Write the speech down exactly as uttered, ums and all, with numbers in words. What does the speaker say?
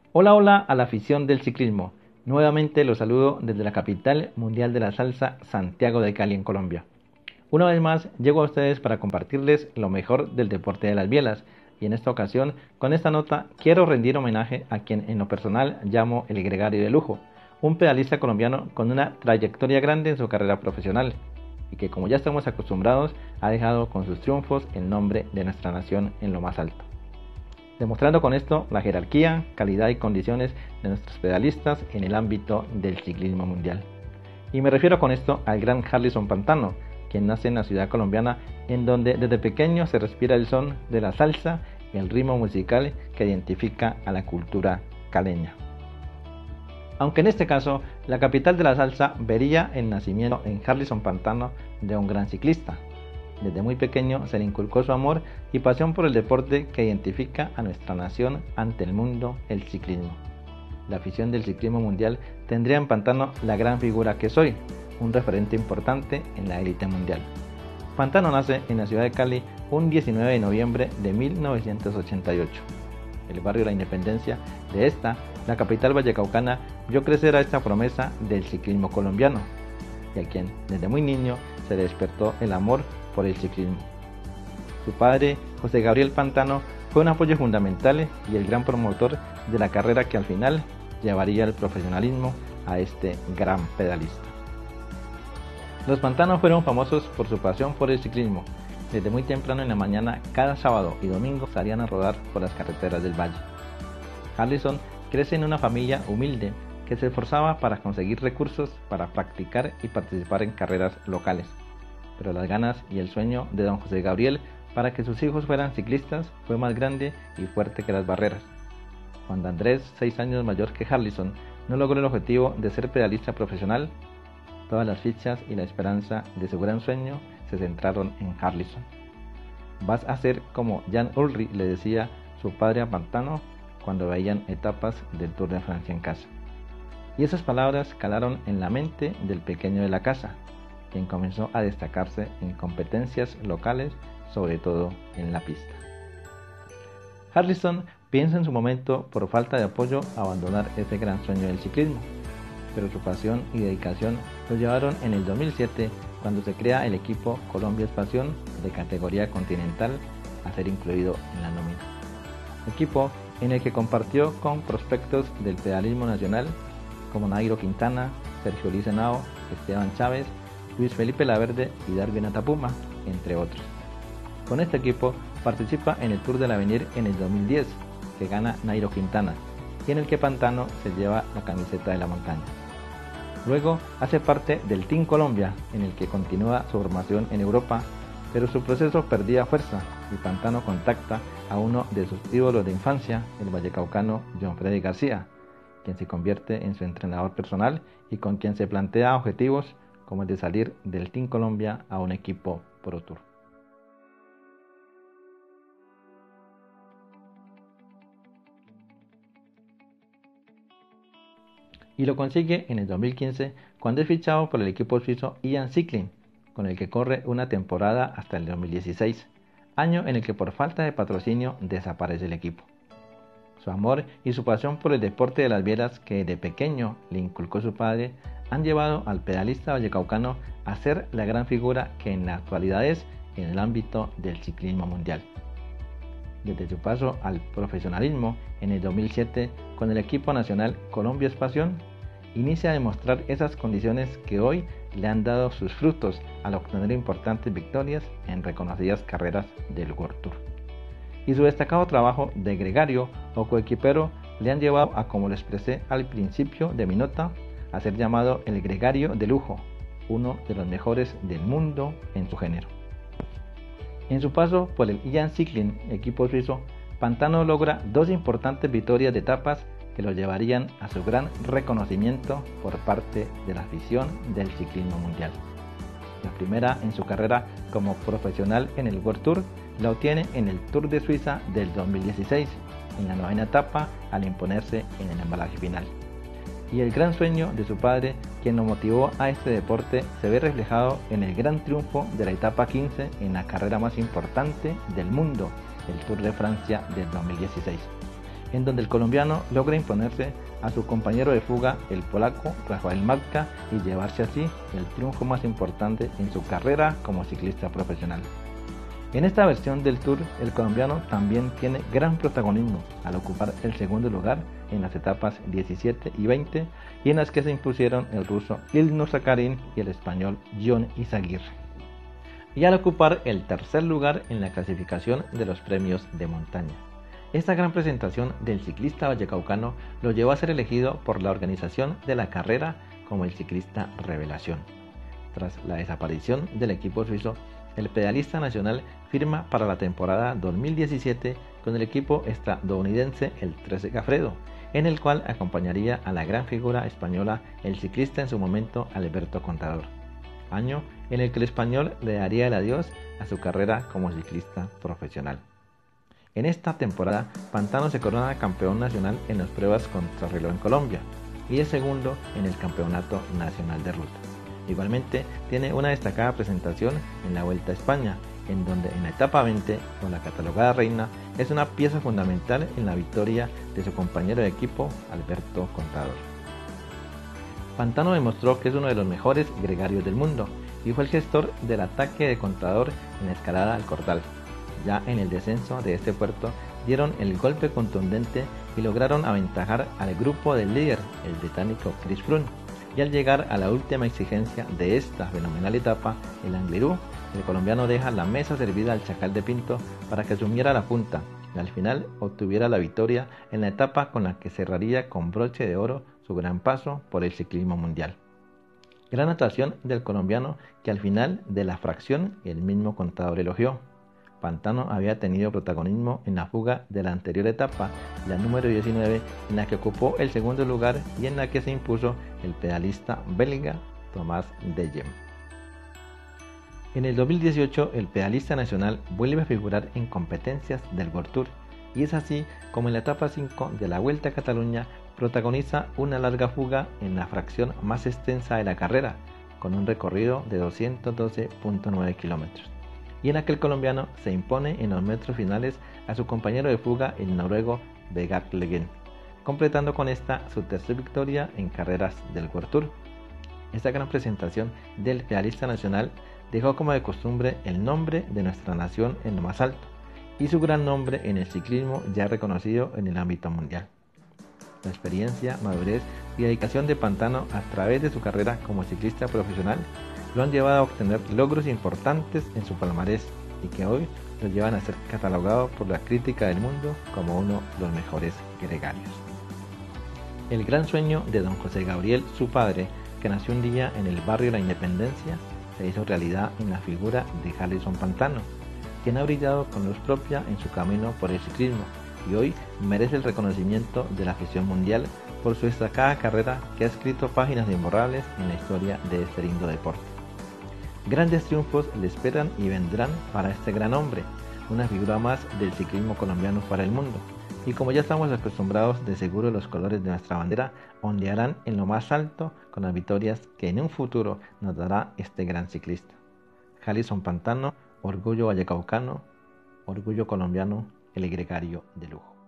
Hola, hola a la afición del ciclismo. Nuevamente los saludo desde la capital mundial de la salsa, Santiago de Cali, en Colombia. Una vez más llego a ustedes para compartirles lo mejor del deporte de las bielas, y en esta ocasión, con esta nota, quiero rendir homenaje a quien en lo personal llamo el gregario de lujo, un pedalista colombiano con una trayectoria grande en su carrera profesional, y que, como ya estamos acostumbrados, ha dejado con sus triunfos el nombre de nuestra nación en lo más alto, demostrando con esto la jerarquía, calidad y condiciones de nuestros pedalistas en el ámbito del ciclismo mundial. Y me refiero con esto al gran Harlison Pantano, quien nace en la ciudad colombiana, en donde desde pequeño se respira el son de la salsa y el ritmo musical que identifica a la cultura caleña. Aunque en este caso, la capital de la salsa vería el nacimiento en Harlison Pantano de un gran ciclista. Desde muy pequeño se le inculcó su amor y pasión por el deporte que identifica a nuestra nación ante el mundo, el ciclismo. La afición del ciclismo mundial tendría en Pantano la gran figura que soy, un referente importante en la élite mundial. Pantano nace en la ciudad de Cali un diecinueve de noviembre de mil novecientos ochenta y ocho. El barrio de la Independencia de esta, la capital vallecaucana, vio crecer a esta promesa del ciclismo colombiano, y a quien desde muy niño se le despertó el amor por el ciclismo. Su padre, José Gabriel Pantano, fue un apoyo fundamental y el gran promotor de la carrera que al final llevaría el profesionalismo a este gran pedalista. Los Pantanos fueron famosos por su pasión por el ciclismo. Desde muy temprano en la mañana, cada sábado y domingo salían a rodar por las carreteras del valle. Harlison crece en una familia humilde que se esforzaba para conseguir recursos para practicar y participar en carreras locales. Pero las ganas y el sueño de don José Gabriel para que sus hijos fueran ciclistas fue más grande y fuerte que las barreras. Cuando Andrés, seis años mayor que Harlison, no logró el objetivo de ser pedalista profesional, todas las fichas y la esperanza de su gran sueño se centraron en Harlison. Vas a ser como Jan Ullrich, le decía su padre a Pantano cuando veían etapas del Tour de Francia en casa. Y esas palabras calaron en la mente del pequeño de la casa, quien comenzó a destacarse en competencias locales, sobre todo en la pista. Harlison piensa en su momento, por falta de apoyo, abandonar ese gran sueño del ciclismo, pero su pasión y dedicación lo llevaron en el dos mil siete, cuando se crea el equipo Colombia es Pasión de categoría continental, a ser incluido en la nómina. Equipo en el que compartió con prospectos del pedalismo nacional como Nairo Quintana, Sergio Luis Henao, Esteban Chávez, Luis Felipe Laverde y Darwin Atapuma, entre otros. Con este equipo participa en el Tour del Avenir en el dos mil diez, que gana Nairo Quintana, y en el que Pantano se lleva la camiseta de la montaña. Luego hace parte del Team Colombia, en el que continúa su formación en Europa, pero su proceso perdía fuerza y Pantano contacta a uno de sus ídolos de infancia, el vallecaucano John Freddy García, quien se convierte en su entrenador personal y con quien se plantea objetivos como el de salir del Team Colombia a un equipo Pro Tour. Y lo consigue en el dos mil quince, cuando es fichado por el equipo suizo Ian Cycling, con el que corre una temporada hasta el dos mil dieciséis, año en el que por falta de patrocinio desaparece el equipo. Su amor y su pasión por el deporte de las bielas, que de pequeño le inculcó su padre, han llevado al pedalista vallecaucano a ser la gran figura que en la actualidad es en el ámbito del ciclismo mundial. Desde su paso al profesionalismo en el dos mil siete con el equipo nacional Colombia es Pasión, inicia a demostrar esas condiciones que hoy le han dado sus frutos al obtener importantes victorias en reconocidas carreras del World Tour. Y su destacado trabajo de gregario o coequipero le han llevado a, como lo expresé al principio de mi nota, a ser llamado el gregario de lujo, uno de los mejores del mundo en su género. En su paso por el Ian Cycling, equipo suizo, Pantano logra dos importantes victorias de etapas que lo llevarían a su gran reconocimiento por parte de la afición del ciclismo mundial. La primera en su carrera como profesional en el World Tour la obtiene en el Tour de Suiza del dos mil dieciséis, en la novena etapa, al imponerse en el embalaje final. Y el gran sueño de su padre, quien lo motivó a este deporte, se ve reflejado en el gran triunfo de la etapa quince en la carrera más importante del mundo, el Tour de Francia del dos mil dieciséis, en donde el colombiano logra imponerse a su compañero de fuga, el polaco Rafał Majka, y llevarse así el triunfo más importante en su carrera como ciclista profesional. En esta versión del Tour, el colombiano también tiene gran protagonismo al ocupar el segundo lugar en las etapas diecisiete y veinte, y en las que se impusieron el ruso Ilnur Zakarin y el español Jon Izagirre, y al ocupar el tercer lugar en la clasificación de los premios de montaña. Esta gran presentación del ciclista vallecaucano lo llevó a ser elegido por la organización de la carrera como el ciclista revelación. Tras la desaparición del equipo suizo, el pedalista nacional firma para la temporada dos mil diecisiete con el equipo estadounidense el trece Gafredo, en el cual acompañaría a la gran figura española, el ciclista en su momento Alberto Contador, año en el que el español le daría el adiós a su carrera como ciclista profesional. En esta temporada, Pantano se corona campeón nacional en las pruebas contrarreloj en Colombia y es segundo en el Campeonato Nacional de Ruta. Igualmente, tiene una destacada presentación en la Vuelta a España, en donde en la etapa veinte, con la catalogada reina, es una pieza fundamental en la victoria de su compañero de equipo, Alberto Contador. Pantano demostró que es uno de los mejores gregarios del mundo y fue el gestor del ataque de Contador en la escalada al Cordal. Ya en el descenso de este puerto dieron el golpe contundente y lograron aventajar al grupo del líder, el británico Chris Froome, y al llegar a la última exigencia de esta fenomenal etapa, el Angliru, el colombiano deja la mesa servida al Chacal de Pinto para que asumiera la punta y al final obtuviera la victoria en la etapa con la que cerraría con broche de oro su gran paso por el ciclismo mundial. Gran actuación del colombiano que al final de la fracción el mismo Contador elogió. Pantano había tenido protagonismo en la fuga de la anterior etapa, la número diecinueve, en la que ocupó el segundo lugar y en la que se impuso el pedalista belga Thomas Dejem. En el dos mil dieciocho, el pedalista nacional vuelve a figurar en competencias del World Tour, y es así como en la etapa cinco de la Vuelta a Cataluña protagoniza una larga fuga en la fracción más extensa de la carrera, con un recorrido de doscientos doce punto nueve kilómetros. Y en aquel colombiano se impone en los metros finales a su compañero de fuga, el noruego Vegard Larsen, completando con esta su tercera victoria en carreras del World Tour. Esta gran presentación del pedalista nacional dejó como de costumbre el nombre de nuestra nación en lo más alto y su gran nombre en el ciclismo ya reconocido en el ámbito mundial. La experiencia, madurez y dedicación de Pantano a través de su carrera como ciclista profesional lo han llevado a obtener logros importantes en su palmarés y que hoy lo llevan a ser catalogado por la crítica del mundo como uno de los mejores gregarios. El gran sueño de don José Gabriel, su padre, que nació un día en el barrio La Independencia, se hizo realidad en la figura de Harlison Pantano, quien ha brillado con luz propia en su camino por el ciclismo y hoy merece el reconocimiento de la afición mundial por su destacada carrera que ha escrito páginas imborrables en la historia de este lindo deporte. Grandes triunfos le esperan y vendrán para este gran hombre, una figura más del ciclismo colombiano para el mundo, y como ya estamos acostumbrados, de seguro los colores de nuestra bandera ondearán en lo más alto con las victorias que en un futuro nos dará este gran ciclista. Harlison Pantano, orgullo vallecaucano, orgullo colombiano, el gregario de lujo.